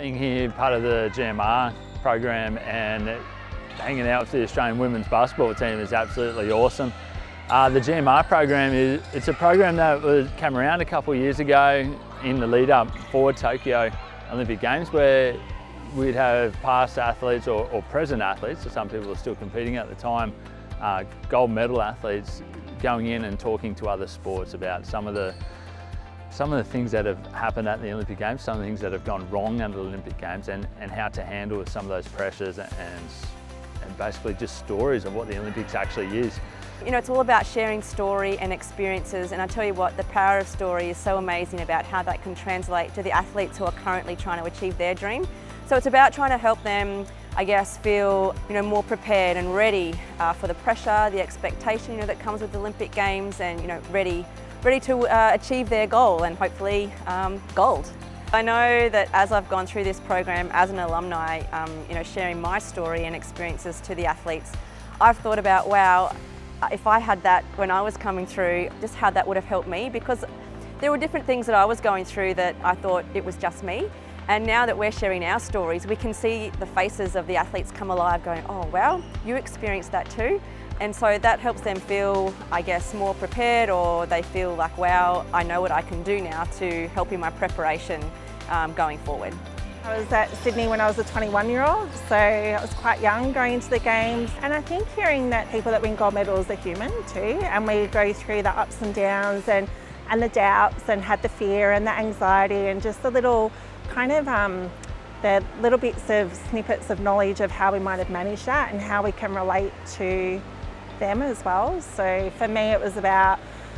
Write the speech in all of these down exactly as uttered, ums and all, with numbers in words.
Being here, part of the G M R program and hanging out with the Australian women's basketball team is absolutely awesome. Uh, the G M R program is it's a program that was, came around a couple of years ago in the lead up for Tokyo Olympic Games, where we'd have past athletes or, or present athletes, so some people are still competing at the time, uh, gold medal athletes going in and talking to other sports about some of the some of the things that have happened at the Olympic Games, some of the things that have gone wrong at the Olympic Games, and, and how to handle some of those pressures, and, and basically just stories of what the Olympics actually is. You know, it's all about sharing story and experiences, and I tell you what, the power of story is so amazing about how that can translate to the athletes who are currently trying to achieve their dream. So it's about trying to help them, I guess, feel you know more prepared and ready uh, for the pressure, the expectation you know that comes with the Olympic Games, and you know ready, ready to uh, achieve their goal and hopefully um, gold. I know that as I've gone through this program as an alumni, um, you know, sharing my story and experiences to the athletes, I've thought about, wow, if I had that when I was coming through, just how that would have helped me, because there were different things that I was going through that I thought it was just me. And now that we're sharing our stories, we can see the faces of the athletes come alive going, oh wow, you experienced that too. And so that helps them feel, I guess, more prepared, or they feel like, wow, I know what I can do now to help in my preparation um, going forward. I was at Sydney when I was a twenty-one year old, so I was quite young going into the Games, and I think hearing that people that win gold medals are human too, and we go through the ups and downs and, and the doubts, and had the fear and the anxiety, and just the little kind of um, the little bits of snippets of knowledge of how we might have managed that and how we can relate to them as well. So for me it was about,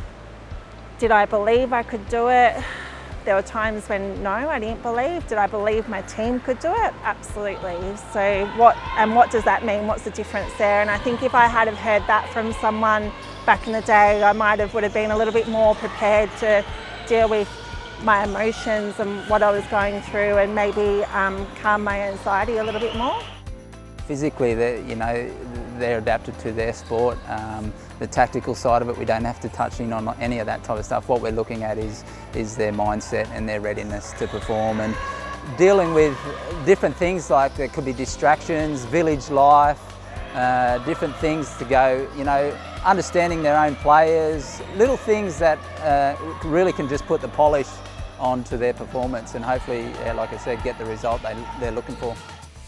did I believe I could do it? There were times when no, I didn't believe. Did I believe my team could do it? Absolutely. So what, and what does that mean? What's the difference there? And I think if I had have heard that from someone back in the day, I might have would have been a little bit more prepared to deal with my emotions and what I was going through, and maybe um, calm my anxiety a little bit more. Physically, they're, you know, they're adapted to their sport. Um, the tactical side of it, we don't have to touch in on any of that type of stuff. What we're looking at is, is their mindset and their readiness to perform, and dealing with different things, like there could be distractions, village life, uh, different things to go, you know, understanding their own players, little things that uh, really can just put the polish onto their performance, and hopefully, yeah, like I said, get the result they, they're looking for.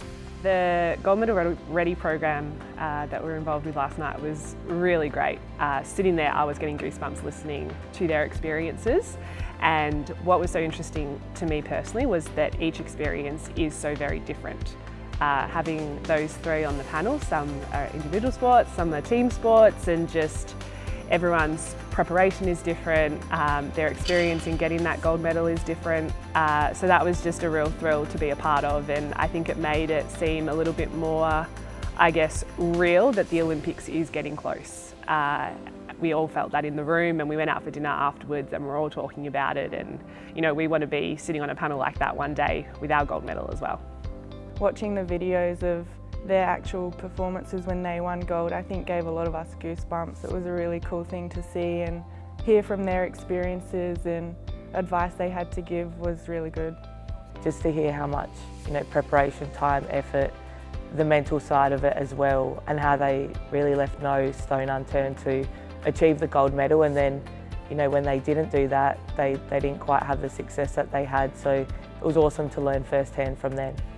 The Gold Medal Ready program uh, that we were involved with last night was really great. Uh, sitting there, I was getting goosebumps listening to their experiences, and what was so interesting to me personally was that each experience is so very different. Uh, having those three on the panel, some are individual sports, some are team sports, and just everyone's preparation is different, um, their experience in getting that gold medal is different. Uh, so that was just a real thrill to be a part of, and I think it made it seem a little bit more, I guess, real that the Olympics is getting close. Uh, we all felt that in the room, and we went out for dinner afterwards and we're all talking about it, and you know, we want to be sitting on a panel like that one day with our gold medal as well. Watching the videos of their actual performances when they won gold, I think gave a lot of us goosebumps. It was a really cool thing to see, and hear from their experiences and advice they had to give was really good. Just to hear how much, you know, preparation, time, effort, the mental side of it as well, and how they really left no stone unturned to achieve the gold medal, and then, you know, when they didn't do that, they, they didn't quite have the success that they had, so it was awesome to learn firsthand from them.